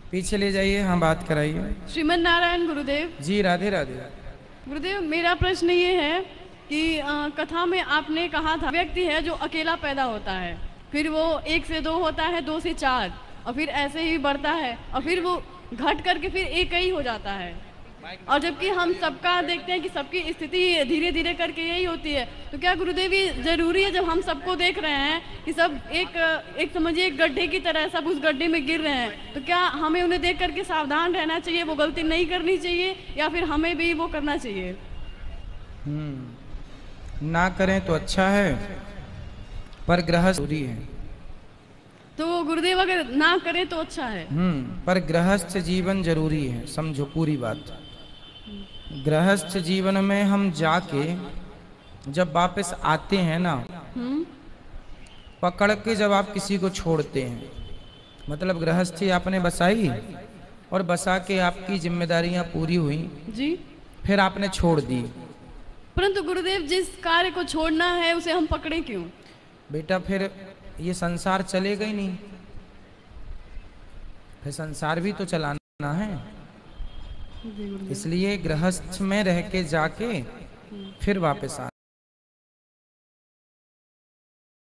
पीछे ले जाइए, हाँ बात कराइए। श्रीमन नारायण गुरुदेव जी राधे राधे। गुरुदेव, मेरा प्रश्न ये है कि कथा में आपने कहा था व्यक्ति है जो अकेला पैदा होता है, फिर वो 1 से 2 होता है, 2 से 4, और फिर ऐसे ही बढ़ता है और फिर वो घट करके फिर एक ही हो जाता है। और जबकि हम सबका देखते हैं कि सबकी स्थिति धीरे धीरे करके यही होती है, तो क्या गुरुदेव ये जरूरी है, जब हम सबको देख रहे हैं कि सब एक समझिए एक गड्ढे की तरह सब उस गड्ढे में गिर रहे हैं, तो क्या हमें उन्हें देख करके सावधान रहना चाहिए, वो गलती नहीं करनी चाहिए, या फिर हमें भी वो करना चाहिए? ना करें तो अच्छा है, पर गृहस्थ जरूरी है। तो गुरुदेव अगर ना करें तो अच्छा है। पर गृहस्थ जीवन जरूरी है, समझो पूरी बात। गृहस्थ जीवन में हम जाके जब वापस आते हैं ना, पकड़ के जब आप किसी को छोड़ते हैं, मतलब गृहस्थी आपने बसाई और बसा के आपकी जिम्मेदारियां पूरी हुई जी, फिर आपने छोड़ दी। परंतु गुरुदेव जिस कार्य को छोड़ना है उसे हम पकड़े क्यों? बेटा फिर ये संसार चलेगा ही नहीं, फिर संसार भी तो चलाना है। इसलिए गृहस्थ में रह के जाके फिर वापस आ